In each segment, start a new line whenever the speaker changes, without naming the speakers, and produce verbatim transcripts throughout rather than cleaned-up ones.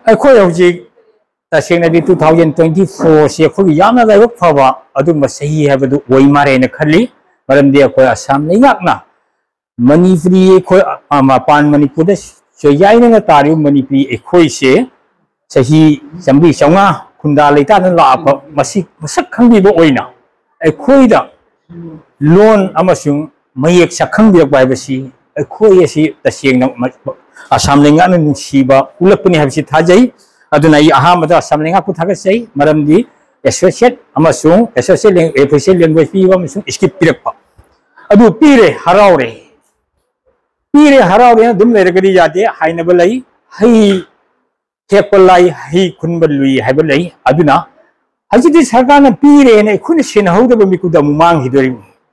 अखोई हौजिक तसेंगनदी टू थाउजेंड ट्वेंटी फोर से अखोई यामना लाइबक फबा अदुम सही हैबदु ओइ मारेन खल्ली मरमदि अखोई असम लेंगाकना मणिपुरी अखोई मपान मणिपुर सोयाइना तारि मणिपुरी अखोई से सही जंबी चौंगा खुंदा लेतान लाप मसी मसक खंगबिबो ओइना अखोइदा लोन अमसुंग मयेक सखंबिरक बाइबसी अखोई असि तसेंगना असम लेंगाकना नुसिबा उलकपनि हाबिसि थाजै अदुना इ अहामदा असम लेंगाकु थागसै मरमदि एसोसिएट अमसुंग एसोसिएट एफिशिएंट लैंग्वेज पीबा अमसुंग स्किप पिरकपा अदु पीरे हरावरे पीरे हरावरे दुम लेरगदि जाते हाइनबा लै हई थेकपा लै हई खुनबा लुई हाइबा लै अदुना हजिदि सरकारना पीरे ने खुन सेनहौदबा मिकुदा मुमांग हिदोरि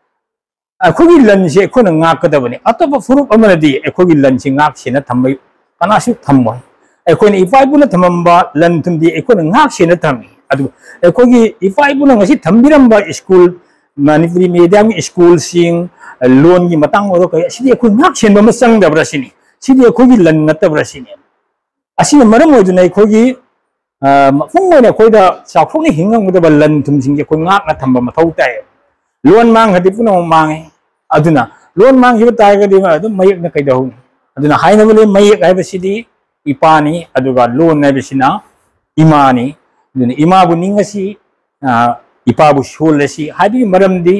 अखोगी लनसे अखोना ngaकदबने अतोप फुरुप अमनदि अखोगी लनसे ngaक सेना थमै कनासु थम्मोय अखोनी इपाइबुना थमंबा लन तुमदि अखोना ngaक सेना थम्मी अदु अखोगी इपाइबुना ngasi थम्बिरंबा स्कूल मणिपुरी मीडियम स्कूल सिंग लोन की मतंग ओरो कय सिदि अखोई ngaक सेनबा मसंग दब्रसिनी सिदि अखोगी लन नतब्रसिनी असिना मरम ओइदुना अखोगी फुंगोना अखोइदा चाखोनी हिंगंगदबा लन तुमसिंग अखोई ngaक ना थम्बा मथौ ताय लोन मांग हदि पुनो मांगे अदुना लोन मांग हिबा तायगदि अदु मयक न कइदहु अदुना हाइनबले मयक हाइबसिदि इपानी अदुगा लोन हाइबसिना इमानी अदुना इमाबु निंगसी इपाबु सोलसी हाइबि मरमदि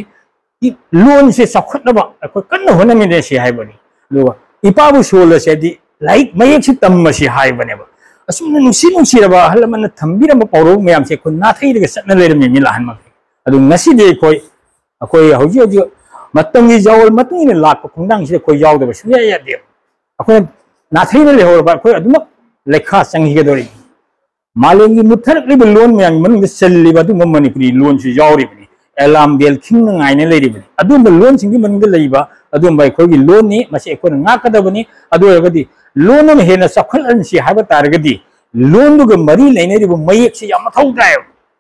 लोन से सखटनबा अखोय कन्न होनमिनेसी हाइबनि लोगा इपाबु सोलसेदि लाइक मयक से तम्मसी हाइबनेबा असुमन नुसी नुसीरबा हलमन थम्बिरम पौरो मयामसे खुन नाथैरगा सटना लेरमि मिलाहन मखे अदु नसीदि अखोय अखोई हौजी हौजी मतंगी जावल मतंगी ने लाख खुंदांग से कोई यावदब सुया यादे अखोई नाथैन लेहरबा अखोई अदुम लेखा संगिगदोरी मालेंगी मुथरलिब लोन मयां मन चल्लिबा अदुम मणिपुरी लोन सु यावरिबनि एलाम बेल खिंग ngaine लेरिबनि अदुम लोन सिंगी मनग लेइबा अदुम अखोई लोन नि मसे अखोन ngaकदबनि अदु रगदि लोन न हेना सखलनसि हाबा तारगदि लोन दुग मरी लेनेरिब मयक से याम थौ ताय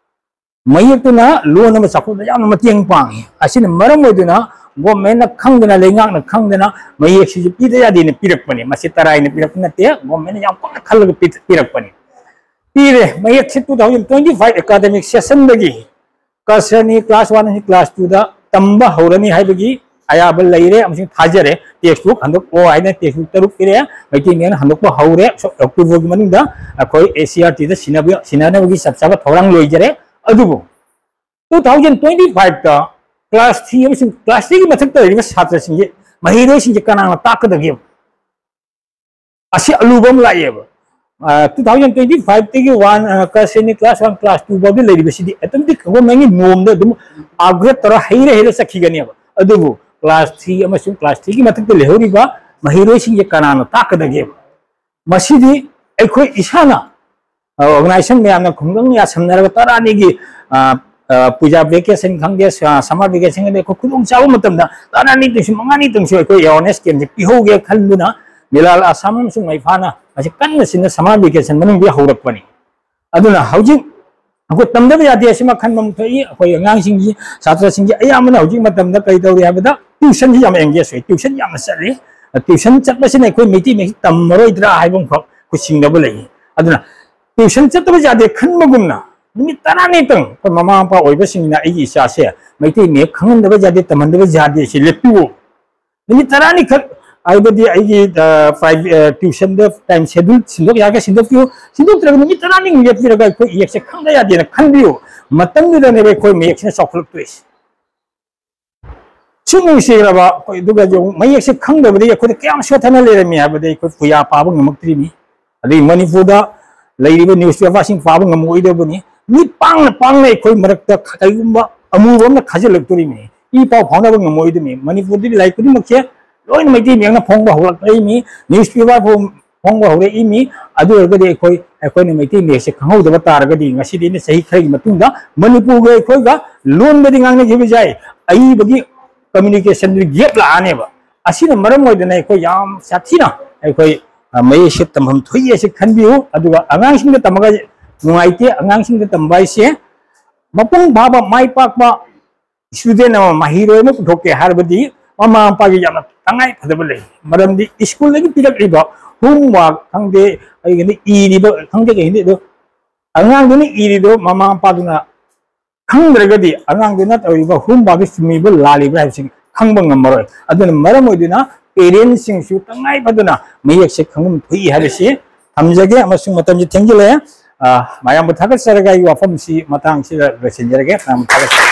मयकना लोन में सखुद याम मतेंग पांगे असिन मरम ओइदुना गवर्नमेंट न खंगना लेंगाक न खंगना मयक सि पिदा यादि न पिरकपनि मसे तराई न पिरक नते गवर्नमेंट याम पक खलग पिरकपनि पिरे मयक से two thousand twenty five academic session दगी कसनी क्लास वन नि क्लास टू दा तंबा हौरनी हाइबगी आयाब लैरे अमसिन थाजरे टेक्स्ट बुक हंदक ओ आइना टेक्स्ट बुक तरुक पिरे मैति मेन हंदक हौरे अक्टोबर गी मनिंदा अखोई एसीआरटी दा सिनाबि सिनानबगी सबसाबा थौरांग लोइजरे अदुबो टू थाउजेंड ट्वेंटी फाइव ता क्लास थ्री अमसिन क्लास थ्री की मथक तरिबा छात्र सिंगे महिरो सिंगे कनांग ताकदगे असि अलुबम लाइएब टू थाउजेंड ट्वेंटी फाइव तगी वन कसनी क्लास वन क्लास टू बाबि लेरिबसिदि एतमदि खगो मंगी नोम द दुम अपग्रेड तरा हेरे हेरे सखिगनियाब अदुबो क्लास थ्री अमसिन क्लास थ्री की मथक ते लेहरिबा महिरो सिंगे कनांग ताकदगे मसिदि अखोई इसाना ऑर्गेनाइजेशन में आना खुंगंग या समनरग तरानी की पूजा वेकेशन खंगे समर वेकेशन देखो खुदुंग चाव मतम दा तरानी तिस मंगानी तिंसो को अवेयरनेस केम जे पिहोगे खलबुना मिलाल असम सुंग मैफाना असे कन्न सिन समर वेकेशन मनुंग बि हौरकपनि अदुना हौजिक अको तमदब यादे सिमा खनमम थई अखोय अंगांग सिंगी छात्र सिंगी अयामना हौजिक मतम दा कई दौरि हाबदा ट्यूशन जी याम एंगेज होय ट्यूशन याम चली ट्यूशन चटबसिने कोई मिति में तमरोइद्रा हाइबम ख कुसिंगदब लई अदुना ट्यूशन चतब जादे खनमगुमना निमित तरानी तंग को ममा पा ओइबसिंगना एगी इसासे मैति मे खंगनदब जादे तमनदब जादे से लेपिवो निमित तरानी ख आइबदि एगी फाइव ट्यूशन द टाइम शेड्यूल सिंदोक यागे सिंदोक पियो सिंदोक तरग निमित तरानी लेपिरगा को एक से खंगदा यादे न खनबियो मतम दुदा ने कोई मेक से सखलक तुइस सुंग सिरबा कोई दुगा जो मयक से खंगदबदि को क्याम सोथना लेरमी हाबदि को पुया पाबो ngमक्त्रिनी अदि मणिपुरदा लैरिबा न्यूज़पेपर सिंग पाबो ngमोइदबनि नि पांग पांग अखोई मरक्ता खैगुम्बा अमुबम खाजलक्तोरिमि इ पाव फाउंडब ngमोइदमि मणिपुरदि लाइकुदि मखे लोइन मैति मेंगना फोंगबा हौलक्तैमि न्यूज़पेपर फोंगबा हौरे इमि अदु अगदि अखोई अखोई मैति मेसे खंगौदबा तारगदि ngasiदि ने सही खैगि मतुंगा मणिपुरगा अखोइगा लोन बदि ngangne गिबि जाय अई बदि कम्युनिकेशन गैप लानेबा असिना मरम ओइदना अखोई याम साथिना अखोई मई से तमहम थोइए से खनबियो अदुगा अंगांसिंग तमगा नुआइते अंगांसिंग तमबाइसे मपुंग बाबा माइ पाकबा स्टूडेंट महिरो म पुथोके हारबदि ममा पागी याम तंगाइ फदब ले मरमदि स्कूल लगी पिरक रिबा होमवर्क खंगे ꯑꯩꯒꯤꯅꯤ ꯏꯔꯤꯕ ꯈꯪꯗꯦ ꯀꯩꯅꯤ ꯑꯗꯣ ꯑꯉꯥꯡꯗꯨꯅ ꯏꯔꯤꯗꯣ ꯃꯃꯥ ꯃꯄꯥꯗꯨꯅ ꯈꯪꯗ꯭ꯔꯒꯗꯤ ꯑꯉꯥꯡꯗꯨꯅ ꯇꯧꯔꯤꯕ ꯍꯨꯝꯕꯥꯕꯤ ꯆꯨꯝꯃꯤꯕ ꯂꯥꯜꯂꯤꯕ ꯍꯥꯏꯕꯁꯤ ꯈꯪꯕ ꯉꯝꯃꯔꯣꯏ ꯑꯗꯨꯅ ꯃꯔꯝ ꯑꯣꯏꯗꯨꯅ ꯄꯦꯔꯦꯟꯁꯁꯤꯡꯁꯨ ꯇꯉꯥꯏ ꯐꯗꯅ ꯃꯌꯦꯛꯁꯦ ꯈꯪꯐꯝ ꯊꯣꯛꯏ ꯍꯥꯏꯕꯁꯤ ꯊꯝꯖꯒꯦ ꯑꯃꯁꯨꯡ ꯃꯇꯝꯁꯤ ꯊꯦꯡꯖꯤꯜꯂꯛꯑꯦ ꯃꯌꯥꯝꯕꯨ ꯊꯥꯒꯠꯆꯔꯒ ꯑꯩꯒꯤ ꯋꯥꯐꯝꯁꯤ ꯃꯇꯥꯡꯁꯤꯗ ꯂꯣꯏꯁꯤꯟꯖꯔꯒꯦ ꯃꯌꯥꯝꯕꯨ ꯊꯥꯒꯠꯆꯔꯤ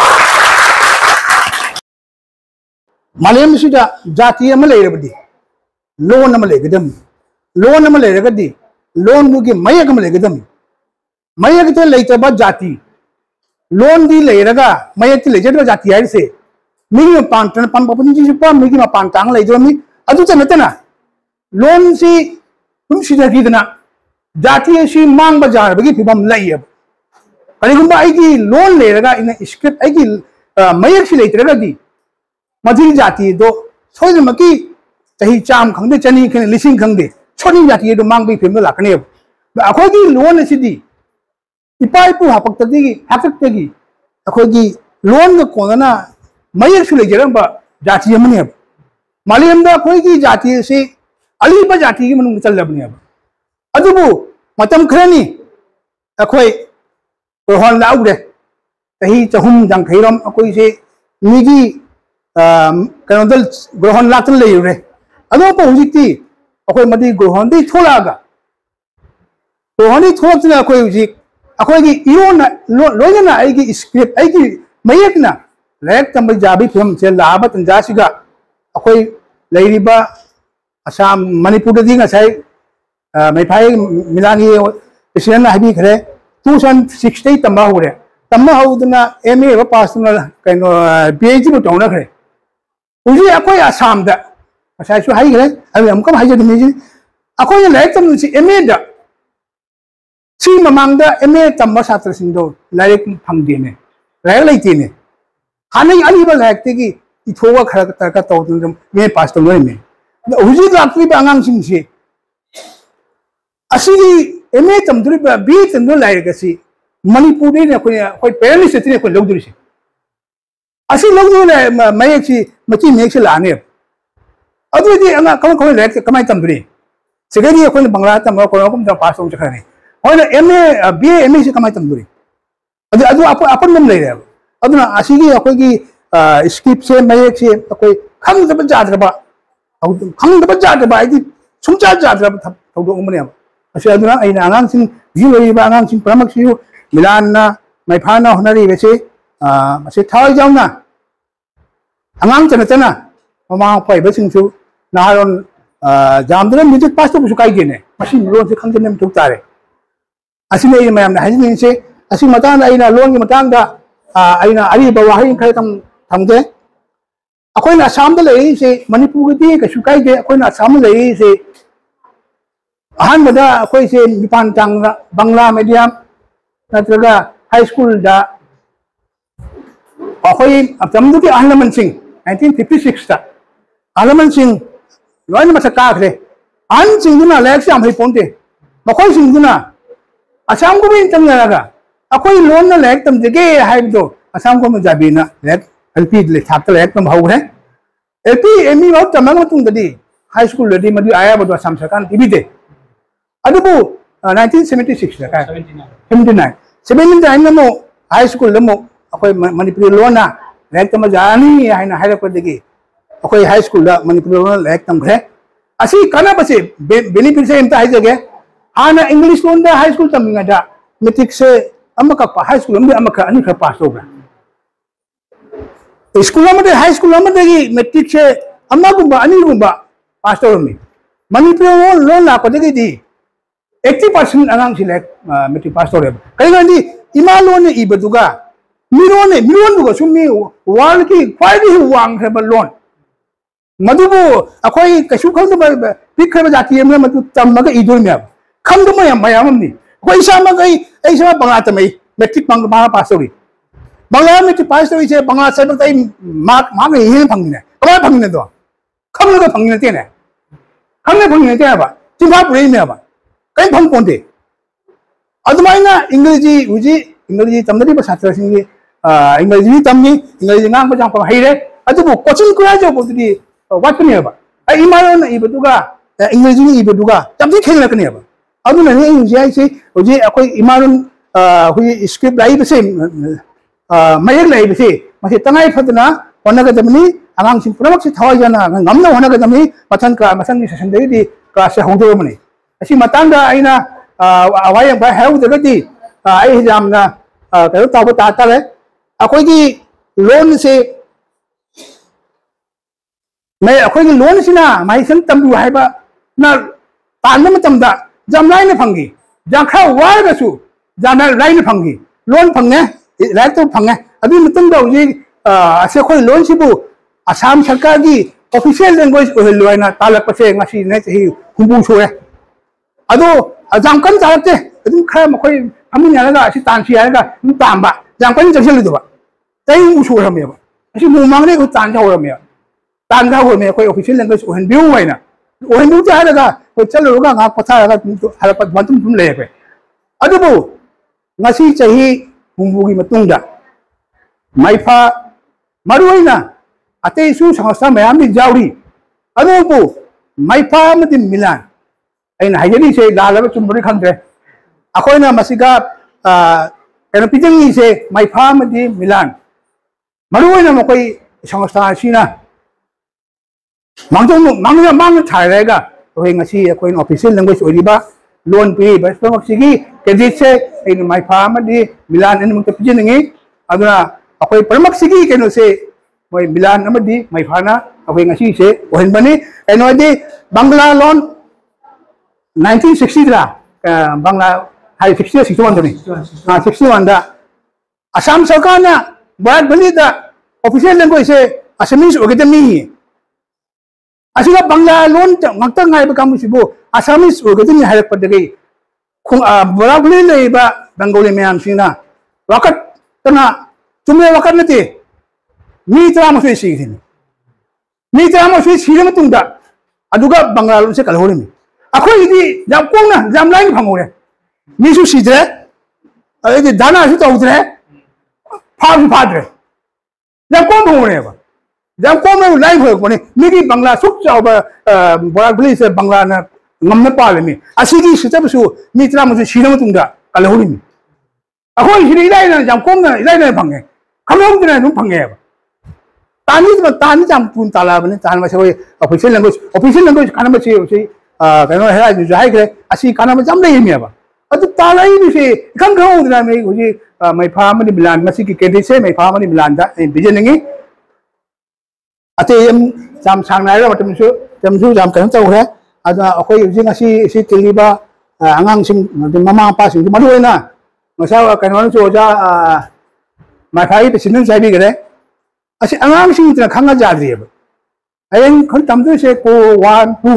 मालेमसिदा जाति अमा लेरबदी लोन अमा लेगदम लोन अमा लेरगदी लोन बुगी मयक अमा लेगदम मयक ते लेतबा जाति लोन दी लेरगा मयक लेजदबा जाति हाइसे मिगी पांटन पन पपनि जी सुपा मिगी मा पांटांग लेजोमी अदु चनतना लोन सी तुम सिदगीदना जाति सी मांग बाजार बगी फिबम लइब करिगुंबा आइगी लोन लेरगा इन स्क्रिप्ट आइगी मयक सी लेतरगदी मधी जाति दो सोजमकी चाही चाम खंगदे चनी खने लिसिंग खंगदे छोनी जाति दो मांग बी फेम लाकने अखोगी लोन सिदी इपा इपु हापक्तगी हाकक्तगी अखोगी लोन ग कोना मयक सुले जरंबा जाति अमने मालियम दा अखोगी जाति से अलीबा जाति की मनुंग चलबने अदुबु मतम खरनी अखोई रोहन लाउदे चाही चहुम जंखैरम अखोई से मिगी कनोदल ग्रहण लातन लेयुरे अदो पो हुजिती अखोई मदी ग्रहण दी थोलागा ग्रहण दी थोलतना अखोई हुजि अखोई की इरोना लोयना आइगी स्क्रिप्ट आइगी मयकना लायक तंब जाबी फिल्म से लाबा तंजासिगा अखोई लेरिबा असम मणिपुर दी ngасai मैफाई मिलानी प्रेसिडेंट हाबी खरे टू थाउजेंड सिक्स दे तंबा होरे तंबा होदना एमए व पास न कनो पीएचडी बु तौना खरे उजी अखोई असम दा असैसु हाई खरे अब हम कम हाई जदमी जी अखोई लाइक तम सी एमए दा सी ममांग दा एमए तंबा छात्र सिंदो लाइक फंगदेने लाइक लेतेने हानै अलिबा लाइक तेगी इथोवा खरा तका तौदन मे पास तौनो मे उजी लाक्री बांगांग सिंसे असिगी एमए तमदुरी बी तंदो लाइक असि मणिपुर ने अखोई अखोई पेरेंट्स से अखोई लौदुरी से असि लौदुरी मयक सी मची मेक से लाने अदुदी अंगा कम कम लाइक कमाई तमदुरी सेगेदी अखोई बंगला तम को को पास हो चखने होय एमए बीए एमए से कमाई तमदुरी अदु अदु अपन अपन नम ले रे अदुना असिगी अखोई स्क्रिप्ट से मयक से अखोई खंगदब जाद्रबा खंगदब जाद्रबा आइदी सुमचा जाद्रबा थौदो उमने असि अदुना आइना आंगांसिंग जिवरिबा आंगांसिंग प्रमक्सियु मिलानना मैफाना होनरी बेसे असे थाय जाउना आंगांग चनतना ममा पाइबसिंगसु नाहारोन जामदन म्यूजिक पास तो काइगेने मसी लोन से खंजने में तुतारे असिने मैम हाइजिन से असि मतान आइना लोन की मतान दा आइना अरी बवाही खरे तम थंगदे अखोइना असम दा लेई से मणिपुर दी कछु काइगे अखोइना असम लेई से अहन बदा अखोइ से निपान तांग बांग्ला मीडियम नत्रगा हाई स्कूल दा अखोइ तमदुकी अहलमन सिंह नाइनटीन फिफ्टी सिक्स ता अहलमन सिंह लोइन मसा काखरे अहन सिंह दुना लेक से हम पोंते मखोइ सिंह दुना असम को भी तंगरागा अखोइ लोन ना लेक तम जगे हाइबदो असम को मजाबीना लेक एलपी ले छात्र लेक तम हौरे एलपी एमई बहुत तमंग मतुंग ददी हाई स्कूल ददी मदु आया बदो असम सरकार टीबीदे अदुबु नाइनटीन सेवेंटी सिक्स दा सेवेंटी नाइन सेवेंटी नाइन नमो हाई स्कूल नमो अखोई मणिपुरी लोना लेक तम जानी हाइना हाइरपदगी अखोई हाई स्कूल दा मणिपुरी लोना लेक तम खरे असि काना बसे बेनिफिट से इनता हाइजगे हाना इंग्लिश लोन दा हाई स्कूल तमिंगा दा मैट्रिक से अमका हाई स्कूल अमदे अमका अनि खर पास होगा स्कूल अमदे हाई स्कूल अमदेगी मैट्रिक से अमगुंबा अनि गुंबा पास होमी मणिपुरी लोन लापदगी दी eighty percent angang si lek metric pass tore kai gandi ima loan e ibaduga miron ne miron duga sumi world ki kwai wang khaba loan madubu akoi kasu khang ba pik khaba jati em madu tamma ga idul me khang du mayam mayam ni koi sa ma gai ai sa banga tamai metric pang ba pass tore banga metric pass tore se banga sa ba tai mark ma ga he phang ne ba phang ne do khang ga phang ne te ne khang ne phang ne te ba tin ba puri me ba कई फंग पोंते अदुमाइना इंग्लिजी उजी इंग्लिजी तमदरी छात्र सिंगी इंग्लिजी तमनी इंग्लिजी ngang ba jang pa haire adubu coaching kura jo bodudi wat kani ba ai imaron ibeduga इंग्लिजी ni ibeduga tamdi kheng la kani ba अदुना ने इंजिया से होजे अखोई इमारुन हुई script लाई बसे मयक लाई बसे मसे तंगाई फतना होनगदमनी आगाम सिंह पुरमक से थवा जना ngam na होनगदमनी मथन का मथन की सेशन देदी क्लास से होंदोमनी असी मतंगा आइना अवायं बा हेउदगदी आई जामना कयो ताबो तातारे अखोई की लोन से मैं अखोई की लोन सिना माइसन तंबु हाइबा ना तानम मतमदा जम लाइन फंगी जम खा वारगसु जम लाइन फंगी लोन फंगे लाइक तो फंगे अभी मतम दो ये असे कोई लोन सिबु असम सरकार की ऑफिशियल लैंग्वेज ओहलुआना तालक पसे ngasi ने चही हुंबु सोए अदो जम कन तारते अदुम खा मखोई फमिन यागा असि तानसि यागा नु तांबा जम कन जसलुदबा तई उसो रमेबा असि मुमांगने को तान जाव रमे तान जाव रमे कोई ऑफिशियल लैंग्वेज ओहनबिउ वाइना ओहनबिउ जागा को चलोगा nga पथागा हलपत बंतुम तुम लेबे अदुबो ngasi चही हुंबुगी मतुंगदा माइफा मरुइना अते सु संस्था मयाम नि जाउरी अदुबो माइफा मति मिलान ऐना हाइजनी से लालब चुमबरी खंद्रे अखोइना मसिगा एनो पिजंगी से माइफा मति मिलान मरुइना मकोई संस्था सिना मांगजों मांगना मांग थारेगा तो ngasi अखोइन ऑफिशियल लैंग्वेज ओरिबा लोन पी बस प्रमक्सिगी क्रेडिट से इन माइफा मदि मिलान इन मुक्त पिजनिंगी अदुना अखोइ प्रमक्सिगी केनो से मोय मिलान अमदि माइफाना अखोइ ngasi से ओहन बनी एनो दि बांग्ला लोन nineteen sixty दा Bangla high sixty sixty one दनि हां sixty one दा असम सरकार ना भारत बनी दा ऑफिशियल लैंग्वेज से असमीज ओगेदमी असिगा बांग्ला लोन ngakta ngai ba kamusibo assamese ogadini harak padagi khung boragli leiba bengali myam sina wakat tana tumle wakat nati mi trama sui sigini mi trama sui sigama tungda aduga bangla lon se kalhori mi akhoi di jam kongna jam lain phangore mi su sidre ai dana su tawdre pha su phadre jam kong phangore ba जब कौन में live हो कोने मेरी बंगला सुख जाओ बड़ा बड़ी से बंगला ना ngam na pale mi asigi sita su mitra mu shira mu tungda kalahuri mi akoi shiri ilai na jam kom na ilai na phange khamom dina nu phange ba tani ma tani jam pun tala bane tan ma se official language official language kana ma che se kano hera ju jai gre asi kana ma jam nei mi ba adu tala ni se kham kham dina me uji mai pha ma ni milan ma si ki kedi se mai pha ma ni milan da bijeningi अते जाम सांगनाय मतम सु जम सु जाम कन तौ है अदा अखोय जिंग असि सि तिलिबा आंगांग सिंग ममा पा सिंग मदुइना मसा कनो सु जा माथाई पेसिन साइबि गरे असि आंगांग सिंग तना खंगा जाद्रिब अयन खन तमदु से को one two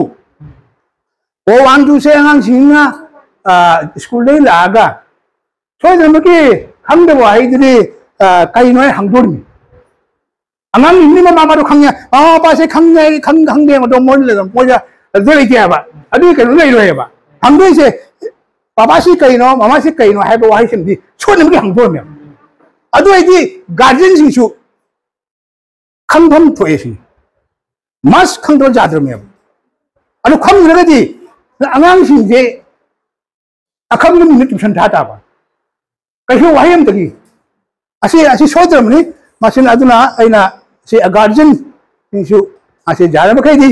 को one two से आंगांग सिंग स्कूल दे लागा सोय जमके खंगदबो हाइदि काइनोय हांगदोरमि अंगाम इन्नी में मामा तो खंगे आ पासे खंगे खंग खंगे मतलब मोड़ ले तो मोजा जोड़ी क्या बा अभी कहीं नहीं रहे बा हम भी से पापा सी कहीं नो मामा सी कहीं नो है तो वही सिंधी छोड़ नहीं हम दो में अदो ऐसी गार्जियन सिंचु खंग हम तो ऐसी मस्त खंग तो जाते में अदो खंग लगे थी अंगाम सिंधे अखंग में मिनट ट्यूशन था ताबा कहीं वही हम तकी ऐसी ऐसी सोच रहे मनी मशीन अदुना ऐना से गार्जियन सिंचु असे जारब खैदी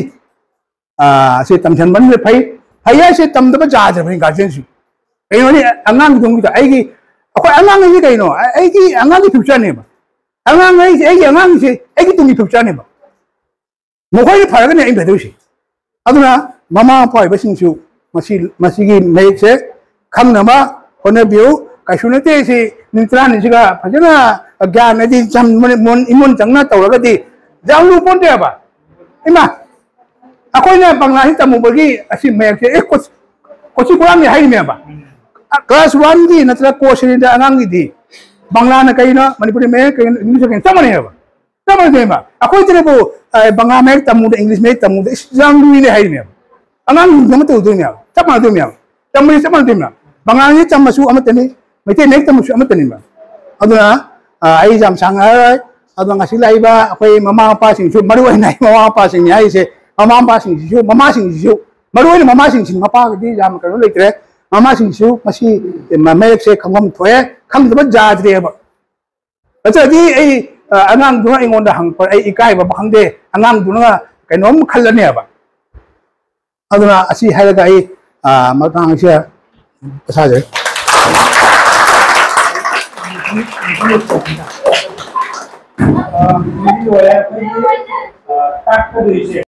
आ से तमसन बन में फै फैया से तमदब जाजब गार्जियन सु कइनो अंगांग दुंग ता आइगी अखो अंगांग नि कइनो आइगी अंगांग फ्यूचर ने बा अंगांग ai से आइगी अंगांग से आइगी तुंगी फ्यूचर ने बा मोखोय फरग ने ai बेदुसी अदुना ममा पाइ बसिंसु मसी मसीगी मेक से खमनमा होने बिउ काइसुनते से नित्रा निसिगा फजना ज्ञान यदि जम मन इमन जंगना तौरगदी जालू पोंदे बा इमा अखोइना बंगला हि तमुबगी असि मेक से एक कोच कोची कुराम नि हाइ मेबा क्लास one दी नत्रा कोर्स नि अनांगी दी बंगला न कइना मणिपुरी में इंग्लिश के तमने बा तमने बा अखोइ तरेबो बंगला में तमुद इंग्लिश में तमुद जालू नि हाइ मेबा अनांग जम तो दुनिया तमा दुनिया तमनि तमा दुनिया बंगला नि तमसु अमतनि मैते नेक तमसु अमतनि बा अदुना आई जाम सांगाय अदुं ngasi लाइबा अखोइ ममा पापा सिंसु मरुइ नाइ ममा पापा सिंग याइ से ममा पापा सिंसु ममा सिंसु मरुइ ममा सिंसु मपा गदि जाम कनो लेत्रे ꯃꯃꯥꯁꯤꯡꯁꯨ ꯃꯁꯤ ꯃꯌꯦꯛꯁꯦ ꯈꯪꯐꯝ ꯊꯣꯛꯑꯦ ꯈꯪꯗꯕ ꯌꯥꯗ꯭ꯔꯦꯕ ꯑꯗꯨꯗꯤ ꯑꯩ ꯑꯉꯥꯡꯗꯨꯅ ꯑꯩꯉꯣꯟꯗ ꯍꯪꯉꯛꯄ ꯑꯩ ꯏꯀꯥꯏꯕ ꯈꯪꯗꯦ ꯑꯉꯥꯡꯗꯨꯅ ꯀꯩꯅꯣꯝ ꯈꯜꯂꯅꯦꯕ ꯑꯗꯨꯅ ꯑꯁꯤ ꯍꯥꯏꯔꯒ ꯑꯩ ꯃꯇꯥꯡꯁꯦ ꯄꯣꯊꯥꯖꯔꯤ